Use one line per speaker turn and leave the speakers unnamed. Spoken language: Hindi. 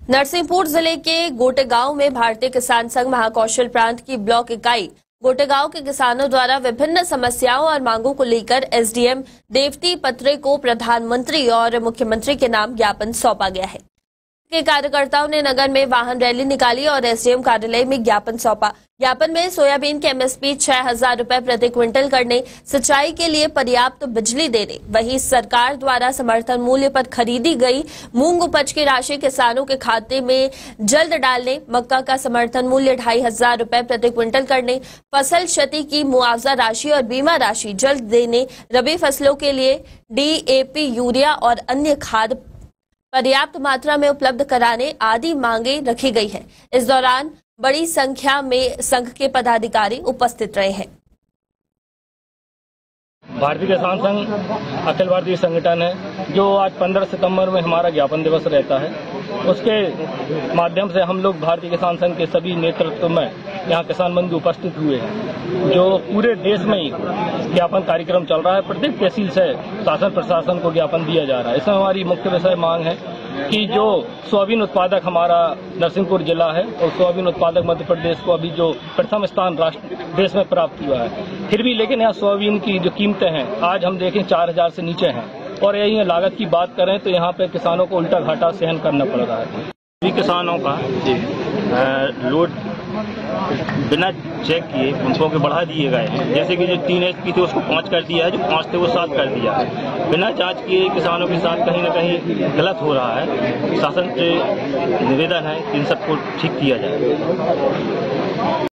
नरसिंहपुर जिले के गोटेगांव में भारतीय किसान संघ महाकौशल प्रांत की ब्लॉक इकाई गोटेगांव के किसानों द्वारा विभिन्न समस्याओं और मांगों को लेकर एसडीएम देवती पत्रे को प्रधानमंत्री और मुख्यमंत्री के नाम ज्ञापन सौंपा गया है। के कार्यकर्ताओं ने नगर में वाहन रैली निकाली और एसडीएम कार्यालय में ज्ञापन सौंपा। ज्ञापन में सोयाबीन के एमएसपी 6,000 रुपए प्रति क्विंटल करने, सिंचाई के लिए पर्याप्त बिजली देने, वहीं सरकार द्वारा समर्थन मूल्य पर खरीदी गई मूंग उपज की राशि किसानों के खाते में जल्द डालने, मक्का का समर्थन मूल्य 2,500 रुपए प्रति क्विंटल करने, फसल क्षति की मुआवजा राशि और बीमा राशि जल्द देने, रबी फसलों के लिए डीएपी, यूरिया और अन्य खाद पर्याप्त मात्रा में उपलब्ध कराने आदि मांगे रखी गई है। इस दौरान बड़ी संख्या में संघ के पदाधिकारी उपस्थित रहे हैं।
भारतीय किसान संघ अखिल भारतीय संगठन है जो आज 15 सितंबर में हमारा ज्ञापन दिवस रहता है। उसके माध्यम से हम लोग भारतीय किसान संघ के सभी नेतृत्व में यहाँ किसान बंधु उपस्थित हुए हैं। जो पूरे देश में ही ज्ञापन कार्यक्रम चल रहा है, प्रत्येक तहसील से शासन प्रशासन को ज्ञापन दिया जा रहा है। इसमें हमारी मुख्य विषय मांग है कि जो सोयाबीन उत्पादक हमारा नरसिंहपुर जिला है और सोयाबीन उत्पादक मध्य प्रदेश को अभी जो प्रथम स्थान देश में प्राप्त हुआ है, फिर भी लेकिन यहाँ सोयाबीन की जो कीमतें हैं आज हम देखें 4,000 से नीचे हैं और यही लागत की बात करें तो यहाँ पे किसानों को उल्टा घाटा सहन करना पड़ रहा है।
सभी किसानों का लोड बिना चेक किए उनको के बढ़ा दिए गए हैं। जैसे कि जो 3 HP थे उसको 5 कर दिया है, जो 5 थे वो 7 कर दिया है। बिना जांच किए किसानों के साथ कहीं न कहीं गलत हो रहा है। शासन से निवेदन है कि इन सबको ठीक किया जाए।